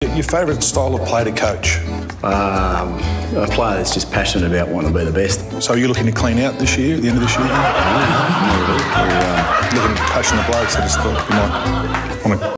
your favourite style of play to coach? A player that's just passionate about wanting to be the best. So are you looking to clean out this year, at the end of this year? No, Looking at passionate blokes that just thought you might want to